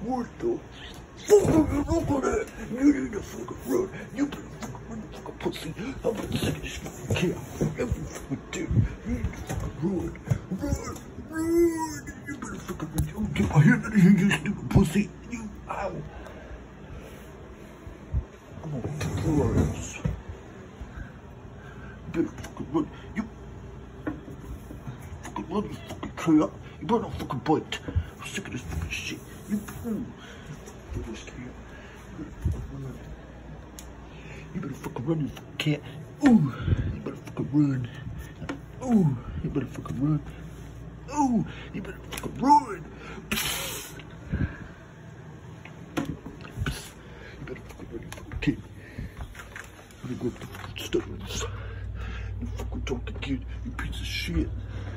What the fuck are you looking at? You need to fucking run. You better fucking run, you fucking pussy. I'm gonna take this fucking cat every fucking day. You need to fucking run. Run. Run. You better fucking run. You get my hand out of here, you stupid pussy. You, ow. I'm gonna kick your ass. You better fucking run. You fucking run, you fucking cat. You better not fucking bite. I'm sick of this fucking shit. You better fucking run, you fucking cat. Ooh, you better fucking run. Ooh, you better fucking run. Ooh, you better fucking run. You better fucking run, you fucking kid. I'm gonna go up the fucking stairs. You fucking talking kid, you piece of shit.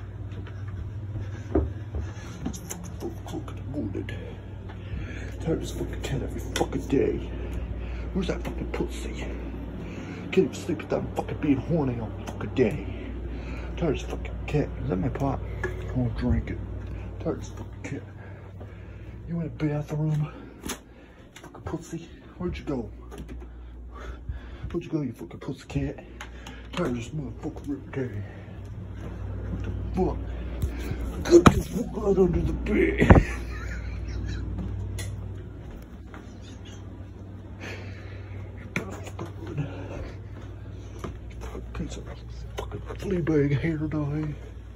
It's fucking 4 o'clock in the morning. Tired of this fucking cat every fucking day. Where's that fucking pussy? Can't even sleep without fucking being horny all fucking day. Tired of this fucking cat. Is that my pot? I won't drink it. Tired of this fucking cat. You in a bathroom? Fucking pussy. Where'd you go? Where'd you go, you fucking pussy cat? Tired of this motherfucker every day. What the fuck? Get this fuck out under the bed. Piece of fucking flea bag hair dye.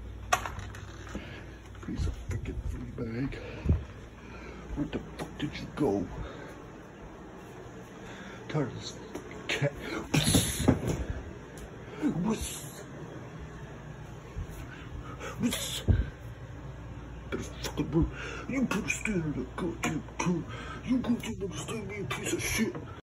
Piece of freaking flea bag. Where the fuck did you go? Tired of this fucking cat. Better fucking move. You better stand in the goddamn cool. You goddamn understand me, you piece of shit.